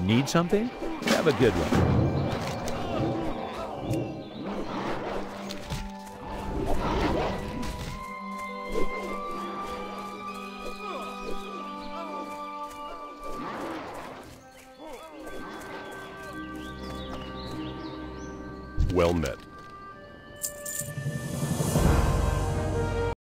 Need something? Have a good one. Well met.